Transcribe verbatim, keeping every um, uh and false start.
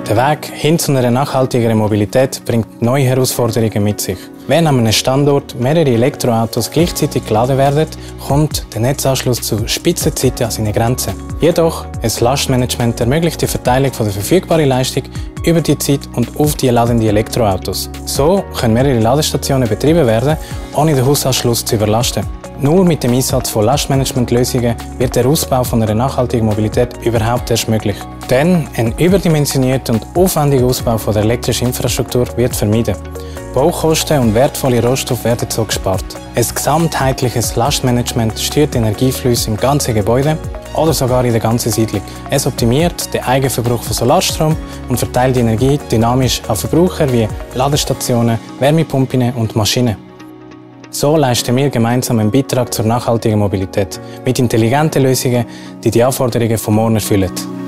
Der Weg hin zu einer nachhaltigeren Mobilität bringt neue Herausforderungen mit sich. Wenn an einem Standort mehrere Elektroautos gleichzeitig geladen werden, kommt der Netzanschluss zu Spitzenzeiten an seine Grenzen. Jedoch, ein Lastmanagement ermöglicht die Verteilung der verfügbaren Leistung über die Zeit und auf die ladenden Elektroautos. So können mehrere Ladestationen betrieben werden, ohne den Hausanschluss zu überlasten. Nur mit dem Einsatz von Lastmanagementlösungen wird der Ausbau von einer nachhaltigen Mobilität überhaupt erst möglich. Denn ein überdimensionierter und aufwendiger Ausbau von der elektrischen Infrastruktur wird vermieden. Baukosten und wertvolle Rohstoffe werden so gespart. Ein gesamtheitliches Lastmanagement steuert die Energieflüsse im ganzen Gebäude oder sogar in der ganzen Siedlung. Es optimiert den Eigenverbrauch von Solarstrom und verteilt die Energie dynamisch an Verbraucher wie Ladestationen, Wärmepumpen und Maschinen. So leisten wir gemeinsam einen Beitrag zur nachhaltigen Mobilität mit intelligenten Lösungen, die die Anforderungen von morgen erfüllen.